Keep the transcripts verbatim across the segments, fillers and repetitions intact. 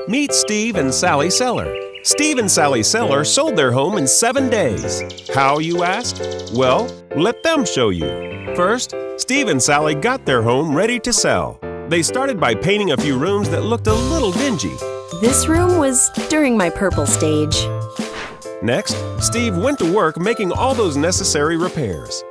Meet Steve and Sally Seller. Steve and Sally Seller sold their home in seven days. How, you ask? Well, let them show you. First, Steve and Sally got their home ready to sell. They started by painting a few rooms that looked a little dingy. This room was during my purple stage. Next, Steve went to work making all those necessary repairs.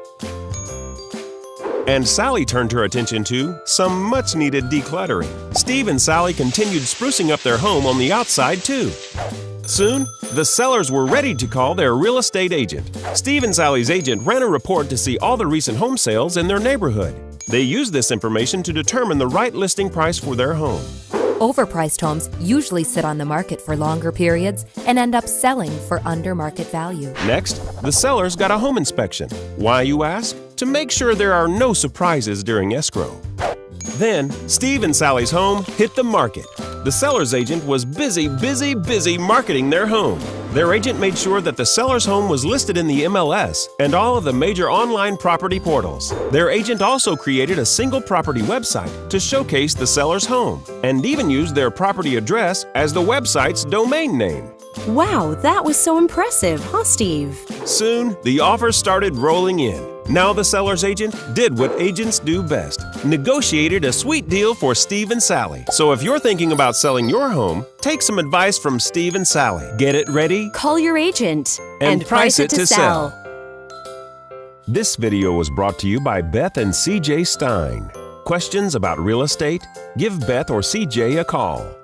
And Sally turned her attention to some much-needed decluttering. Steve and Sally continued sprucing up their home on the outside, too. Soon, the sellers were ready to call their real estate agent. Steve and Sally's agent ran a report to see all the recent home sales in their neighborhood. They used this information to determine the right listing price for their home. Overpriced homes usually sit on the market for longer periods and end up selling for under market value. Next, the sellers got a home inspection. Why, you ask? To make sure there are no surprises during escrow. Then, Steve and Sally's home hit the market. The seller's agent was busy, busy, busy marketing their home. Their agent made sure that the seller's home was listed in the M L S and all of the major online property portals. Their agent also created a single property website to showcase the seller's home and even used their property address as the website's domain name. Wow, that was so impressive, huh, Steve? Soon, the offers started rolling in. Now the seller's agent did what agents do best, negotiated a sweet deal for Steve and Sally. So if you're thinking about selling your home, take some advice from Steve and Sally. Get it ready? Call your agent And price it to sell. This video was brought to you by Beth and C J Stein. Questions about real estate? Give Beth or C J a call.